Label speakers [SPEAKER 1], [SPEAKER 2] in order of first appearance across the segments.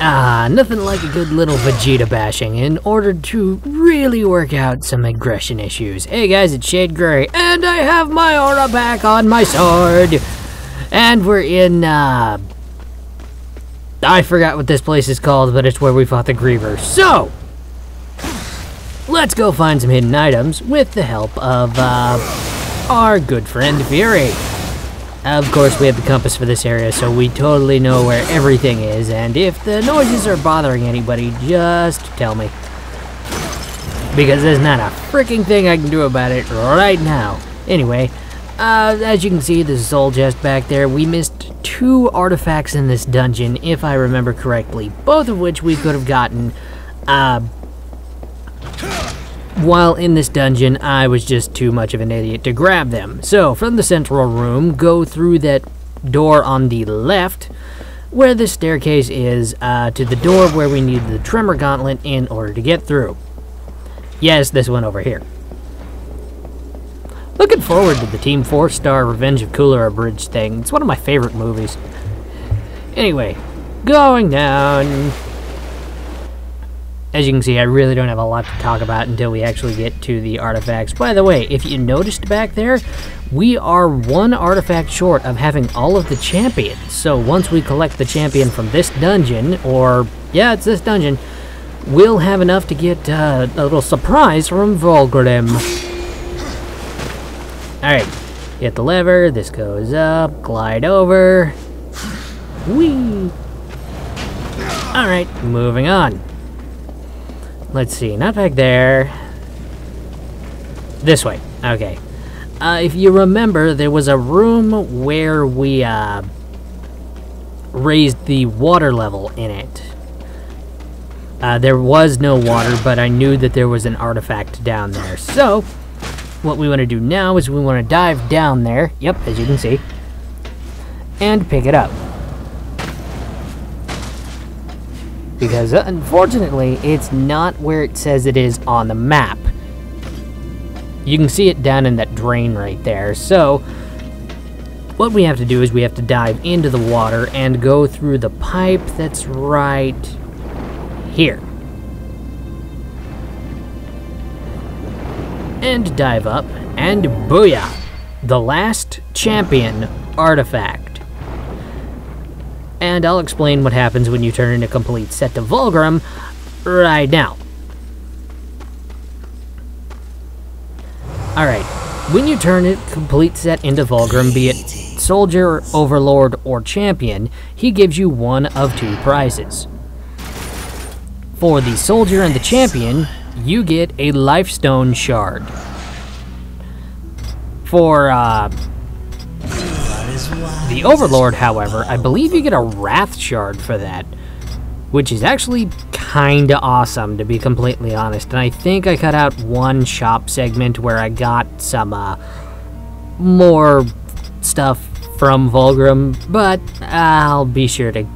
[SPEAKER 1] Nothing like a good little Vegeta bashing in order to really work out some aggression issues. Hey guys, it's ShadeGrey, and I have my aura back on my sword. And we're in, I forgot what this place is called, but it's where we fought the Grievers. So, let's go find some hidden items with the help of, our good friend Fury. Of course, we have the compass for this area, so we totally know where everything is, and if the noises are bothering anybody, just tell me. Because there's not a freaking thing I can do about it right now. Anyway, as you can see, there's a soul chest back there. We missed 2 artifacts in this dungeon, if I remember correctly, both of which we could have gotten, while in this dungeon. I was just too much of an idiot to grab them. So, from the central room, go through that door on the left, where the staircase is, to the door where we need the Tremor Gauntlet in order to get through. Yes, this one over here. Looking forward to the Team 4-Star Revenge of Cooler Abridged thing. It's one of my favorite movies. Anyway, going down. As you can see, I really don't have a lot to talk about until we actually get to the artifacts. By the way, if you noticed back there, we are 1 artifact short of having all of the champions. So once we collect the champion from this dungeon, or, yeah, it's this dungeon, we'll have enough to get a little surprise from Volgrim. Alright, hit the lever, this goes up, glide over. Whee! Alright, moving on. Let's see, not back there. This way, okay. If you remember, there was a room where we raised the water level in it. There was no water, but I knew that there was an artifact down there. So, what we want to do now is we want to dive down there, yep, as you can see, and pick it up. Because, unfortunately, it's not where it says it is on the map. You can see it down in that drain right there. So, what we have to do is we have to dive into the water and go through the pipe that's right here. And dive up, and booyah! The last champion artifact. And I'll explain what happens when you turn in a complete set to Volgrim right now. Alright, when you turn a complete set into Volgrim, be it Soldier, Overlord, or Champion, he gives you 1 of 2 prizes. For the Soldier and the Champion, you get a Lifestone Shard. For, the Overlord, however, I believe you get a Wrath Shard for that, which is actually kinda awesome, to be completely honest. And I think I cut out 1 shop segment where I got some, more stuff from Volgrim, but I'll be sure to...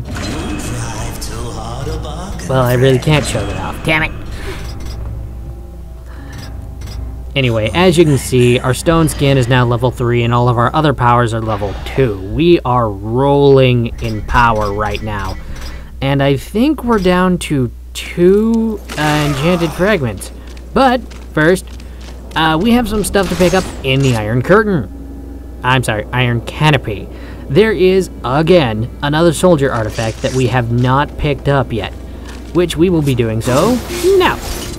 [SPEAKER 1] Well, I really can't show that off, damn it! Anyway, as you can see, our stone skin is now level 3 and all of our other powers are level 2. We are rolling in power right now. And I think we're down to 2 enchanted fragments. But, first, we have some stuff to pick up in the Iron Curtain. I'm sorry, Iron Canopy. There is, again, another soldier artifact that we have not picked up yet, which we will be doing so now.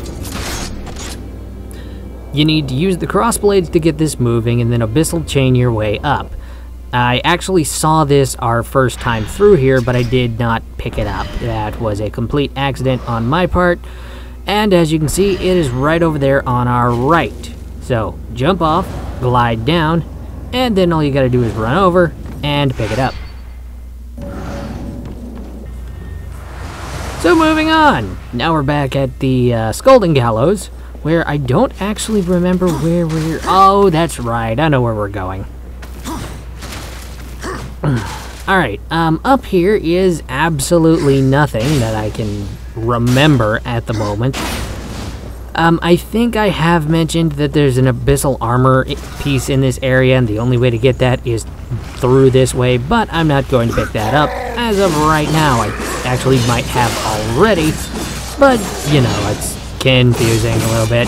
[SPEAKER 1] You need to use the crossblades to get this moving and then abyssal chain your way up. I actually saw this our first time through here, but I did not pick it up. That was a complete accident on my part. And as you can see, it is right over there on our right. So, jump off, glide down, and then all you gotta do is run over and pick it up. So moving on. Now we're back at the Scolding Gallows, where I don't actually remember where we're... Oh, that's right. I know where we're going. Alright, up here is absolutely nothing that I can remember at the moment. I think I have mentioned that there's an abyssal armor piece in this area, and the only way to get that is through this way, but I'm not going to pick that up. as of right now, I actually might have already, but, you know, it's confusing a little bit.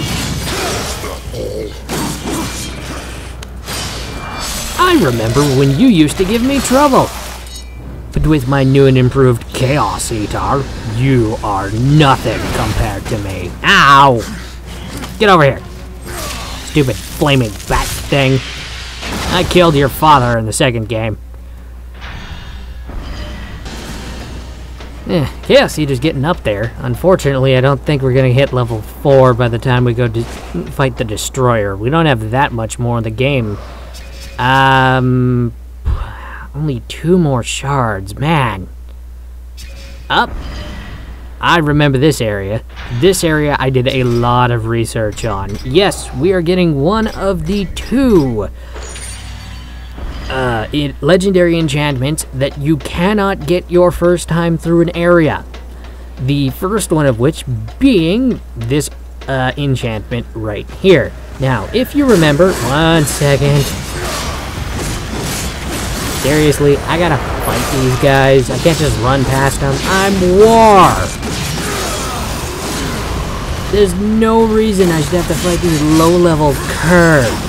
[SPEAKER 1] I remember when you used to give me trouble. But with my new and improved Chaos Eater, you are nothing compared to me. Ow! Get over here. Stupid flaming bat thing. I killed your father in the second game. Chaos Eater's getting up there. Unfortunately, I don't think we're going to hit level 4 by the time we go to fight the Destroyer. We don't have that much more in the game. Only 2 more shards. Man. Up. I remember this area. This area I did a lot of research on. Yes, we are getting one of the 2 legendary enchantments that you cannot get your first time through an area. The first one of which being this enchantment right here. Now, if you remember, one second. Seriously, I gotta fight these guys. I can't just run past them. I'm war. There's no reason I should have to fight these low-level curds.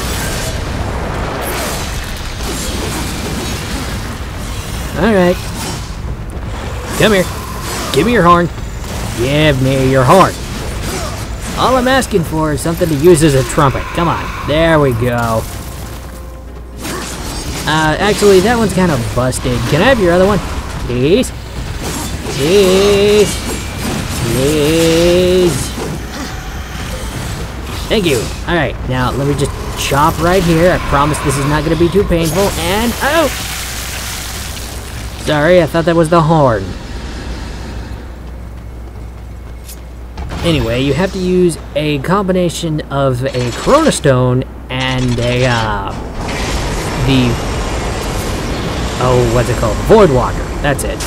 [SPEAKER 1] Alright. Come here. Give me your horn. Give me your horn. All I'm asking for is something to use as a trumpet. Come on. There we go. Actually, that one's kind of busted. Can I have your other one? Please? Please? Please? Thank you. Alright, now let me just chop right here. I promise this is not going to be too painful. And, oh! Sorry, I thought that was the horn. Anyway, you have to use a combination of a Corona Stone and a, oh, what's it called? Void Walker. That's it.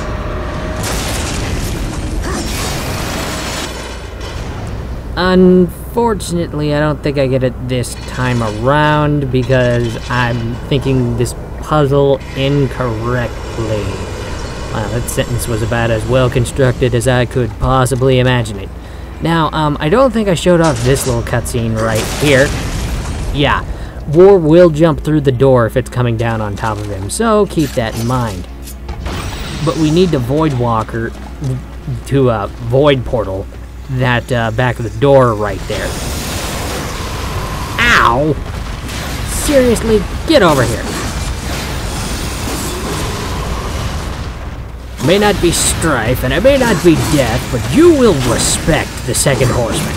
[SPEAKER 1] Unfortunately, I don't think I get it this time around because I'm thinking this puzzle incorrectly. Wow, that sentence was about as well constructed as I could possibly imagine it. Now, I don't think I showed off this little cutscene right here. Yeah. War will jump through the door if it's coming down on top of him, so keep that in mind. But we need the Void Walker to Void Portal that back of the door right there. Ow! Seriously, get over here. May not be strife, and it may not be death, but you will respect the Second Horseman.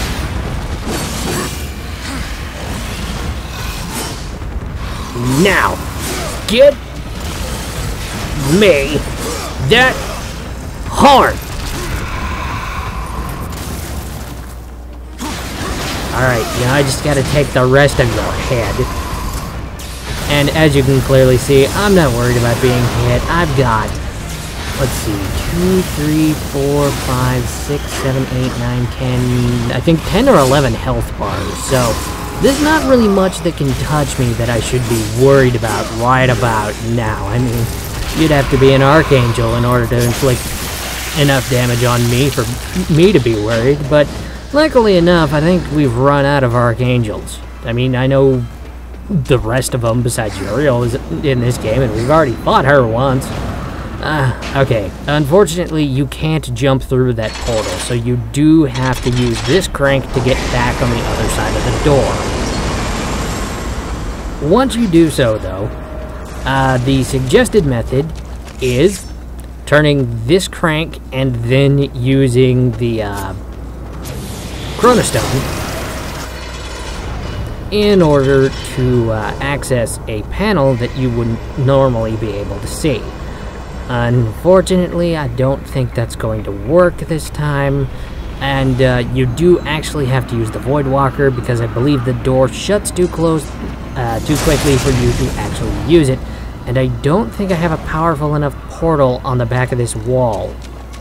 [SPEAKER 1] Now, get me that horn! Alright, now I just gotta take the rest of your head. And as you can clearly see, I'm not worried about being hit. I've got, let's see, 2, 3, 4, 5, 6, 7, 8, 9, 10, I think 10 or 11 health bars, so there's not really much that can touch me that I should be worried about right about now. I mean, you'd have to be an Archangel in order to inflict enough damage on me for me to be worried, but luckily enough, I think we've run out of Archangels. I mean, I know the rest of them besides Uriel is in this game, and we've already fought her once. Okay. Unfortunately, you can't jump through that portal, so you do have to use this crank to get back on the other side of the door. Once you do so, though, the suggested method is turning this crank and then using the Chronostone in order to access a panel that you wouldn't normally be able to see. Unfortunately, I don't think that's going to work this time, and you do actually have to use the Void Walker because I believe the door shuts too quickly for you to actually use it, and I don't think I have a powerful enough portal on the back of this wall.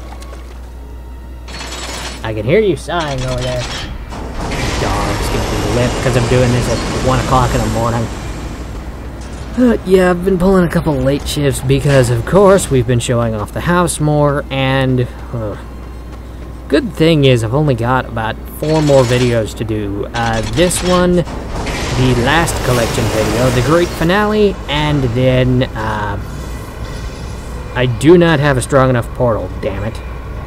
[SPEAKER 1] I can hear you sighing over there. Dog's gonna be limp because I'm doing this at 1 o'clock in the morning. Yeah, I've been pulling a couple late shifts because, of course, we've been showing off the house more, and good thing is I've only got about 4 more videos to do. This one, the last collection video, the great finale, and then I do not have a strong enough portal, damn it.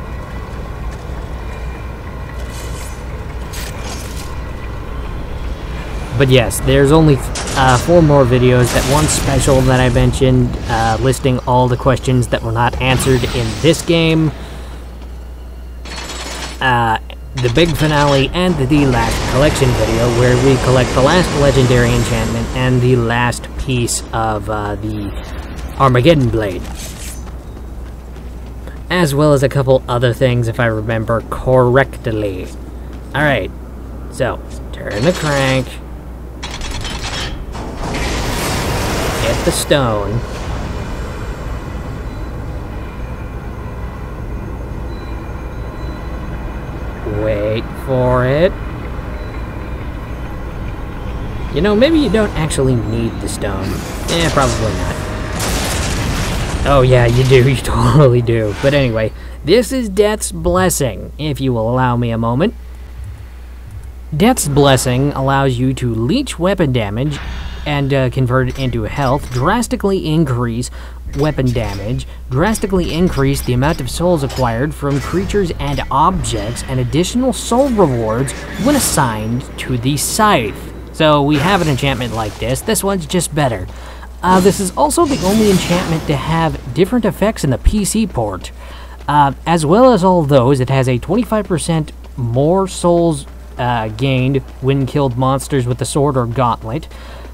[SPEAKER 1] But yes, there's only 4 more videos. That one special that I mentioned, listing all the questions that were not answered in this game, the big finale, and the last collection video where we collect the last legendary enchantment and the last piece of the Armageddon Blade. As well as a couple other things if I remember correctly. Alright, so turn the crank. Hit the stone. Wait for it. You know, maybe you don't actually need the stone. Probably not. Oh yeah, you do. You totally do. But anyway, this is Death's Blessing, if you will allow me a moment. Death's Blessing allows you to leech weapon damage and convert it into health, drastically increase weapon damage, drastically increase the amount of souls acquired from creatures and objects, and additional soul rewards when assigned to the scythe. So we have an enchantment like this. This one's just better. This is also the only enchantment to have different effects in the PC port. As well as all those, it has a 25% more souls gained when killed monsters with the sword or gauntlet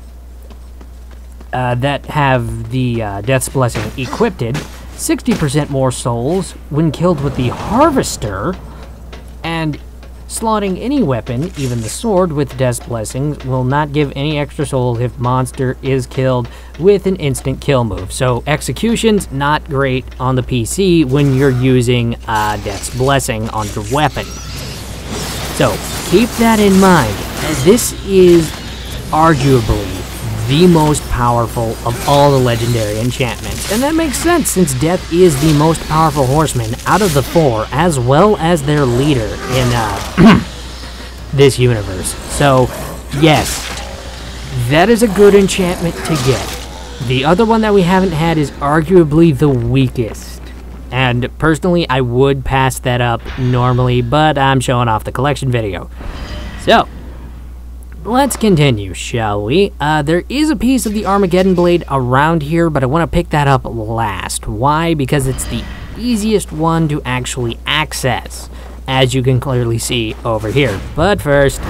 [SPEAKER 1] that have the Death's Blessing equipped, 60% more souls when killed with the Harvester, and slotting any weapon, even the sword, with Death's Blessings will not give any extra souls if monster is killed with an instant kill move. So execution's not great on the PC when you're using Death's Blessing on your weapon. So keep that in mind. This is arguably the most powerful of all the legendary enchantments. And that makes sense since Death is the most powerful horseman out of the 4, as well as their leader in this universe. So, yes, that is a good enchantment to get. The other one that we haven't had is arguably the weakest. And personally, I would pass that up normally, but I'm showing off the collection video. So, let's continue, shall we? There is a piece of the Armageddon Blade around here, but I want to pick that up last. Why? Because it's the easiest one to actually access, as you can clearly see over here. But first,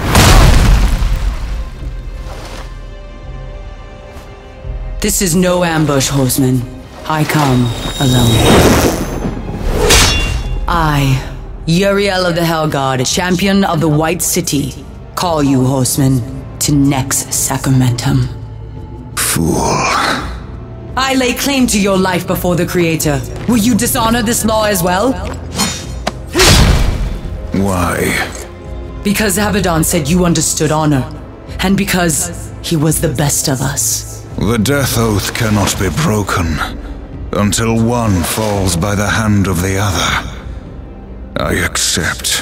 [SPEAKER 2] this is no ambush, horseman. I come alone. I, Uriel of the Hellguard, champion of the White City, call you, horseman, to Nex Sacramentum.
[SPEAKER 3] Fool.
[SPEAKER 2] I lay claim to your life before the Creator. Will you dishonor this law as well?
[SPEAKER 3] Why?
[SPEAKER 2] Because Abaddon said you understood honor, and because he was the best of us.
[SPEAKER 3] The death oath cannot be broken until one falls by the hand of the other. I accept.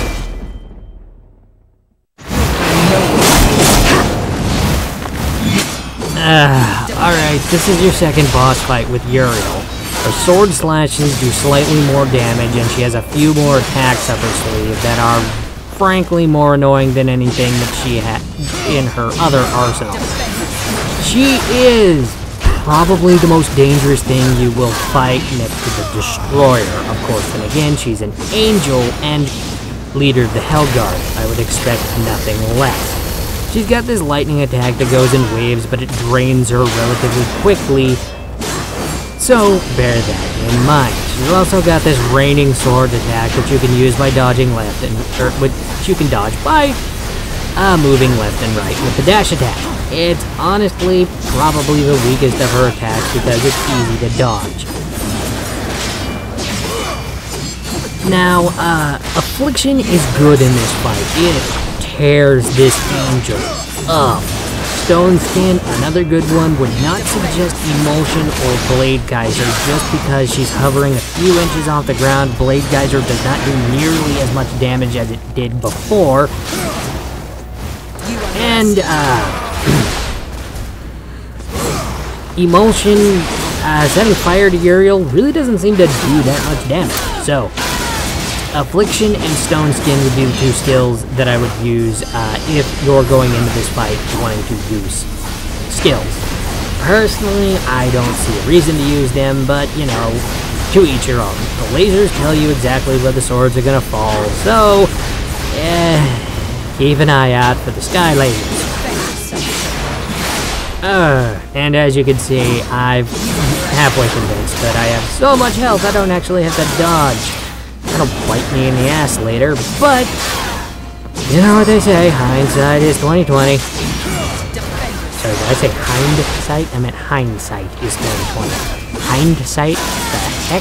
[SPEAKER 1] Alright, this is your second boss fight with Uriel. Her sword slashes do slightly more damage, and she has a few more attacks up her sleeve that are frankly more annoying than anything that she had in her other arsenal. She is probably the most dangerous thing you will fight next to the Destroyer. Of course, then again, she's an angel and leader of the Hellguard. I would expect nothing less. She's got this lightning attack that goes in waves, but it drains her relatively quickly, so bear that in mind. She's also got this raining sword attack that you can use by dodging left and, which you can dodge by moving left and right with the dash attack. It's honestly probably the weakest of her attacks because it's easy to dodge. Now, Affliction is good in this fight. It tears this angel up. Stone Skin, another good one, would not suggest Emulsion or Blade Geyser just because she's hovering a few inches off the ground. Blade Geyser does not do nearly as much damage as it did before. And, Emulsion, setting fire to Uriel really doesn't seem to do that much damage. So, Affliction and Stone Skin would be the two skills that I would use if you're going into this fight wanting to use skills. Personally, I don't see a reason to use them, but, you know, to each your own. The lasers tell you exactly where the swords are going to fall, so, keep an eye out for the sky lasers. And as you can see, I'm halfway convinced that I have so much health I don't actually have to dodge. That'll bite me in the ass later, but you know what they say, hindsight is 20/20. Sorry, did I say hindsight? I meant hindsight is 20/20. Hindsight? The heck?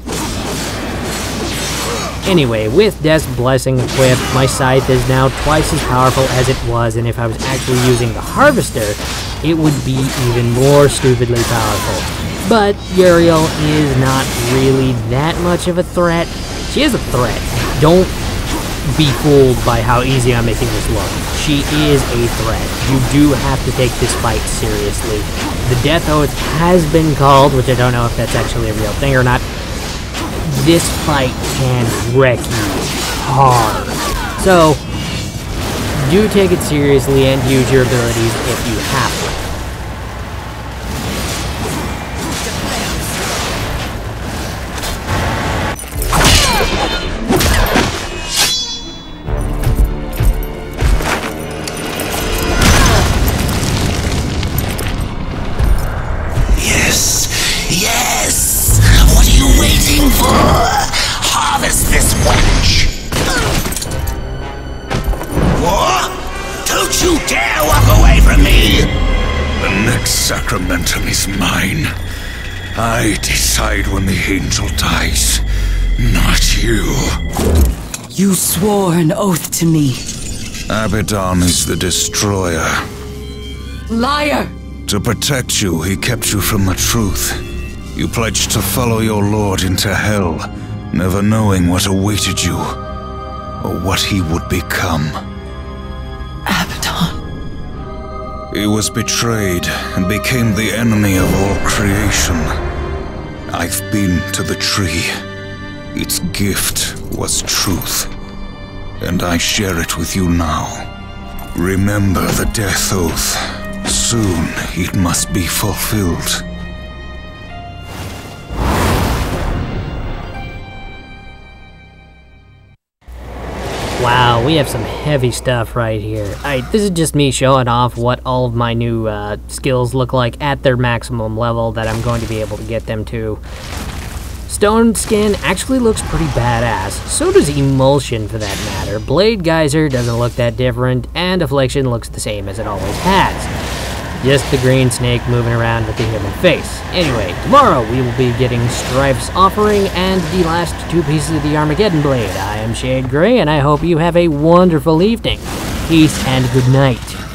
[SPEAKER 1] Anyway, with Death's Blessing equipped, my scythe is now twice as powerful as it was, and if I was actually using the Harvester, it would be even more stupidly powerful. But Uriel is not really that much of a threat. She is a threat. Don't be fooled by how easy I'm making this look. She is a threat. You do have to take this fight seriously. The Death Oath has been called, which I don't know if that's actually a real thing or not. This fight can wreck you hard. So, do take it seriously and use your abilities if you have to.
[SPEAKER 4] Yes! What are you waiting for? Harvest this wench! What? Don't you dare walk away from me!
[SPEAKER 3] The next sacramentum is mine. I decide when the angel dies, not you.
[SPEAKER 2] You swore an oath to me.
[SPEAKER 3] Abaddon is the destroyer.
[SPEAKER 2] Liar!
[SPEAKER 3] To protect you, he kept you from the truth. You pledged to follow your lord into hell, never knowing what awaited you, or what he would become.
[SPEAKER 2] Abaddon.
[SPEAKER 3] He was betrayed and became the enemy of all creation. I've been to the tree. Its gift was truth, and I share it with you now. Remember the Death Oath. Soon it must be fulfilled.
[SPEAKER 1] Wow, we have some heavy stuff right here. This is just me showing off what all of my new skills look like at their maximum level that I'm going to be able to get them to. Stone Skin actually looks pretty badass. So does Emulsion for that matter. Blade Geyser doesn't look that different, and Affliction looks the same as it always has. Just the green snake moving around with the human face. Anyway, tomorrow we will be getting Strife's Offering and the last two pieces of the Armageddon Blade. I am ShadeGrey, and I hope you have a wonderful evening. Peace and good night.